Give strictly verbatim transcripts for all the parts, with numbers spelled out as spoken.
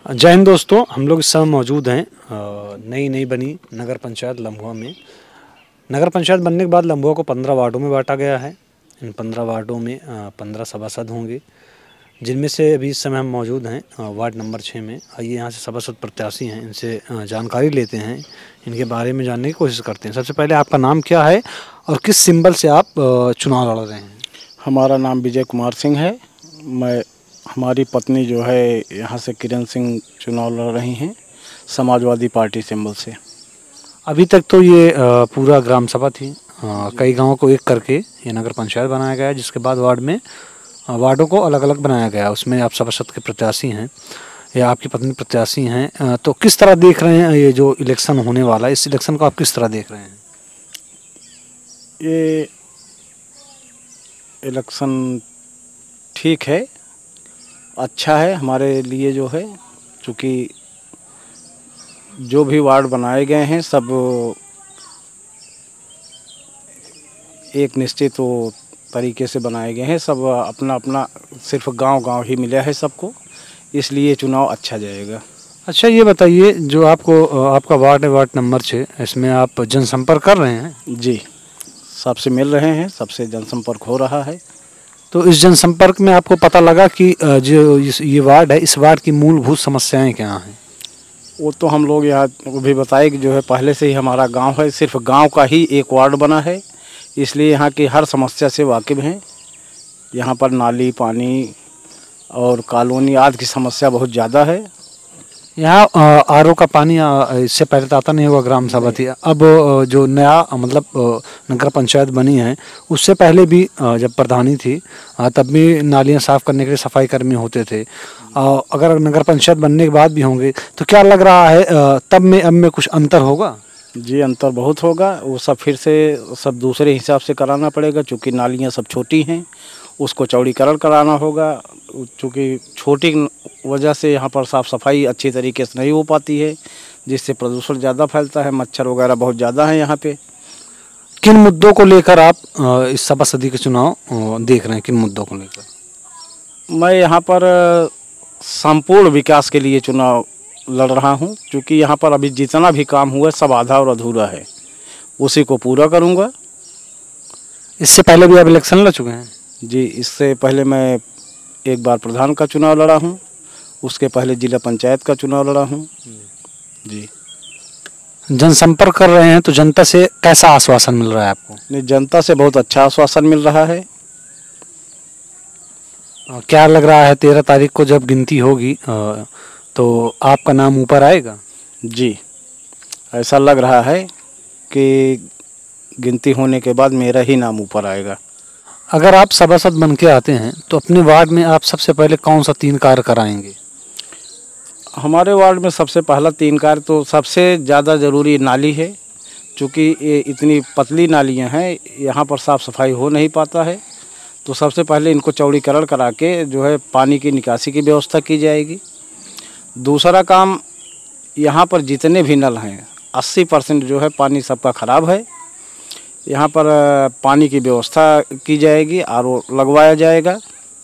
जय हिंद दोस्तों, हम लोग इस समय मौजूद हैं नई नई बनी नगर पंचायत लम्भुआ में। नगर पंचायत बनने के बाद लम्भुआ को पंद्रह वार्डों में बांटा गया है। इन पंद्रह वार्डों में पंद्रह सभासद होंगे, जिनमें से अभी इस समय हम मौजूद हैं वार्ड नंबर छः में। आइए यहाँ से सभासद प्रत्याशी हैं, इनसे जानकारी लेते हैं, इनके बारे में जानने की कोशिश करते हैं। सबसे पहले आपका नाम क्या है और किस सिंबल से आप चुनाव लड़ रहे हैं? हमारा नाम विजय कुमार सिंह है। मैं हमारी पत्नी जो है यहाँ से किरण सिंह चुनाव लड़ रही हैं समाजवादी पार्टी सिंबल से। अभी तक तो ये पूरा ग्राम सभा थी, कई गांवों को एक करके ये नगर पंचायत बनाया गया, जिसके बाद वार्ड में वार्डों को अलग अलग बनाया गया। उसमें आप सभासद के प्रत्याशी हैं या आपकी पत्नी प्रत्याशी हैं, तो किस तरह देख रहे हैं ये जो इलेक्शन होने वाला है, इस इलेक्शन को आप किस तरह देख रहे हैं? ये इलेक्शन ठीक है, अच्छा है हमारे लिए जो है, क्योंकि जो भी वार्ड बनाए गए हैं सब एक निश्चित वो तरीके से बनाए गए हैं। सब अपना अपना सिर्फ गांव-गांव ही मिला है सबको, इसलिए चुनाव अच्छा जाएगा। अच्छा, ये बताइए, जो आपको आपका वार्ड है वार्ड नंबर छः, इसमें आप जनसंपर्क कर रहे हैं? जी, सबसे मिल रहे हैं, सबसे जनसंपर्क हो रहा है। तो इस जनसंपर्क में आपको पता लगा कि जो ये वार्ड है, इस वार्ड की मूलभूत समस्याएं क्या हैं? वो तो हम लोग यहाँ वो भी बताए कि जो है पहले से ही हमारा गांव है, सिर्फ गांव का ही एक वार्ड बना है, इसलिए यहाँ की हर समस्या से वाकिफ़ हैं। यहाँ पर नाली, पानी और कॉलोनी आदि की समस्या बहुत ज़्यादा है। यहाँ आर ओ का पानी इससे पहले तो आता नहीं होगा, ग्राम सभा थी। अब जो नया मतलब नगर पंचायत बनी है, उससे पहले भी जब प्रधानी थी तब भी नालियाँ साफ़ करने के लिए सफाई कर्मी होते थे। अगर नगर पंचायत बनने के बाद भी होंगे तो क्या लग रहा है तब में अब में कुछ अंतर होगा? जी, अंतर बहुत होगा। वो सब फिर से सब दूसरे हिसाब से कराना पड़ेगा, क्योंकि नालियाँ सब छोटी हैं, उसको चौड़ीकरण कराना होगा। क्योंकि छोटी वजह से यहाँ पर साफ़ सफाई अच्छी तरीके से नहीं हो पाती है, जिससे प्रदूषण ज़्यादा फैलता है, मच्छर वगैरह बहुत ज़्यादा है यहाँ पे। किन मुद्दों को लेकर आप इस सभासदी के चुनाव देख रहे हैं? किन मुद्दों को लेकर? मैं यहाँ पर संपूर्ण विकास के लिए चुनाव लड़ रहा हूँ, क्योंकि यहाँ पर अभी जितना भी काम हुआ सब आधा और अधूरा है, उसी को पूरा करूँगा। इससे पहले भी आप इलेक्शन लड़ चुके हैं? जी, इससे पहले मैं एक बार प्रधान का चुनाव लड़ा हूँ, उसके पहले जिला पंचायत का चुनाव लड़ा हूँ। जी, जनसंपर्क कर रहे हैं तो जनता से कैसा आश्वासन मिल रहा है आपको? नहीं, जनता से बहुत अच्छा आश्वासन मिल रहा है। क्या लग रहा है तेरह तारीख को जब गिनती होगी तो आपका नाम ऊपर आएगा? जी, ऐसा लग रहा है कि गिनती होने के बाद मेरा ही नाम ऊपर आएगा। अगर आप सभासद बन के आते हैं तो अपने वार्ड में आप सबसे पहले कौन सा तीन कार्य कराएंगे? हमारे वार्ड में सबसे पहला तीन कार्य तो सबसे ज़्यादा ज़रूरी नाली है, क्योंकि ये इतनी पतली नालियाँ हैं, यहाँ पर साफ़ सफाई हो नहीं पाता है। तो सबसे पहले इनको चौड़ीकरण करा के जो है पानी की निकासी की व्यवस्था की जाएगी। दूसरा काम, यहाँ पर जितने भी नल हैं अस्सी परसेंट जो है पानी सबका ख़राब है, यहाँ पर पानी की व्यवस्था की जाएगी, आर ओ लगवाया जाएगा।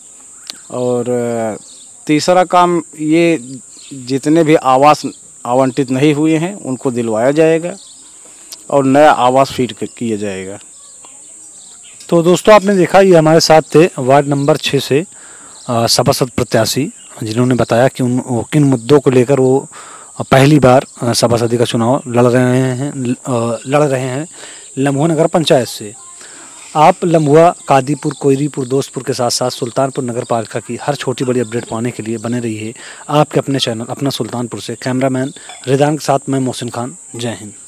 और तीसरा काम, ये जितने भी आवास आवंटित नहीं हुए हैं उनको दिलवाया जाएगा और नया आवास फीड किया जाएगा। तो दोस्तों, आपने देखा, ये हमारे साथ थे वार्ड नंबर छः से सभासद प्रत्याशी, जिन्होंने बताया कि उन किन मुद्दों को लेकर वो पहली बार सभासदी का चुनाव लड़ रहे हैं लड़ रहे हैं लम्भुआ नगर पंचायत से। आप लम्भुआ, कादीपुर, कोयरीपुर, दोस्तपुर के साथ साथ सुल्तानपुर नगर पालिका की हर छोटी बड़ी अपडेट पाने के लिए बने रहिए आपके अपने चैनल अपना सुल्तानपुर से। कैमरामैन रिदान के साथ मैं मोहसिन खान। जय हिंद।